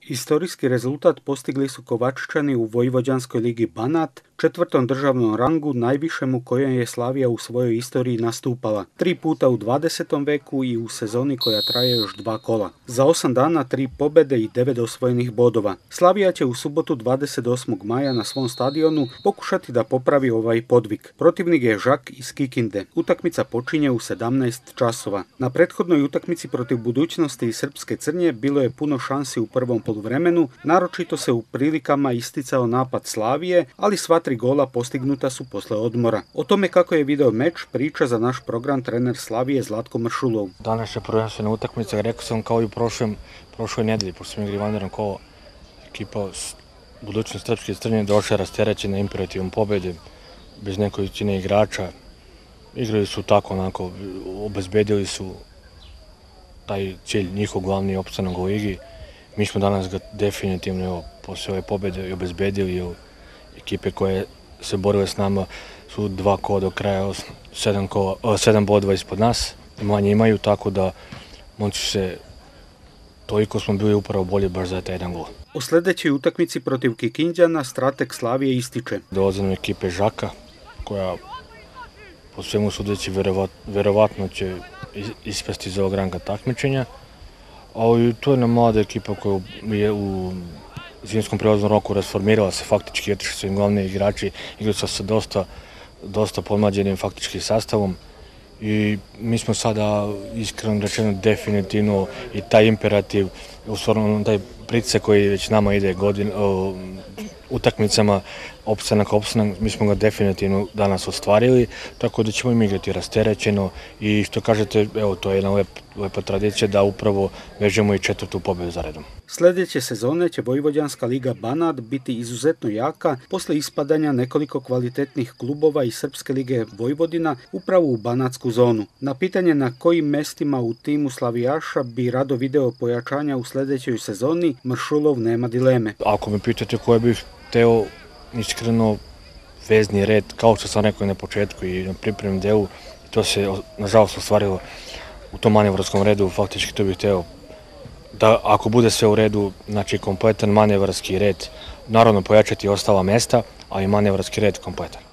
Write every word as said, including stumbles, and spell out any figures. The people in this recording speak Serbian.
Istorijski rezultat postigli su Kovačičani u Vojvođanskoj ligi Banat, četvrtom državnom rangu, najvišem u kojem je Slavija u svojoj istoriji nastupala. Tri puta u dvadesetom veku i u sezoni koja traje još dva kola. Za osam dana tri pobjede i devet osvojenih bodova. Slavija će u subotu dvadeset osmog maja na svom stadionu pokušati da popravi ovaj podvig. Protivnik je Žak iz Kikinde. Utakmica počinje u sedamnaest časova. Na prethodnoj utakmici protiv Budućnosti i Srpske Crnje bilo je puno šansi u prvom poluvremenu, naročito se u prilikama isticao napad Slavije, ali sva tri gola postignuta su posle odmora. O tome kako je video meč priča za naš program trener Slavije Zlatko Mršulov. Današnja prvenstvena utakmica, rekao sam kao i u prošlom, prošloj nedelji, pošto smo igri vanredno kolo, ekipa Budućnost Srpske Crnje došla rasterećena imperativom pobjede, bez nekolicine igrača. Igrali su tako, onako, obezbedili su taj cilj, njihov glavni opstanak u ligi. Mi smo danas ga definitivno, evo, posle ove pobjede i obezbedili, evo, ekipe koje se borile s nama su dva kola do kraja, sedam, kola, sedam bodova ispod nas, manje imaju, tako da moći se, toliko smo bili upravo bolji baš za taj jedan gol. U sljedećoj utakmici protiv Kikindjana strateg Slavije ističe. Dolaze nam ekipe Žaka, koja po svemu sudeći verovatno će ispasti iz ovog ranga takmičenja, ali to je jedna mlada ekipa koja je u zimskom prelaznom roku rasformirala se, faktički otišli su im glavni igrači, igrali su sa dosta, dosta pomlađenim faktičkim sastavom i mi smo sada, iskreno rečeno, definitivno i taj imperativ, u stvarno taj pritisak koji već nama ide godin, o, utakmicama, opstanak, opstanak, mi smo ga definitivno danas ostvarili, tako da ćemo im igrati rasterećeno i što kažete, evo, to je jedna lep, lepa tradicija da upravo vežemo i četvrtu pobjedu za redom. Sljedeće sezone će Vojvođanska liga Banat biti izuzetno jaka posle ispadanja nekoliko kvalitetnih klubova iz Srpske lige Vojvodina upravo u banatsku zonu. Na pitanje na kojim mestima u timu Slavijaša bi rado video pojačanja u sljedećoj sezoni, Mršulov nema dileme. Ako me pitate koje bih teo, iskreno, vezni red, kao što sam rekao na početku i na pripremnom delu, to se nažalost ostvarilo u tom manevarskom redu, faktički to bih hteo da ako bude sve u redu, znači kompletan manevarski red, naravno pojačati ostala mesta, ali manevarski red kompletan.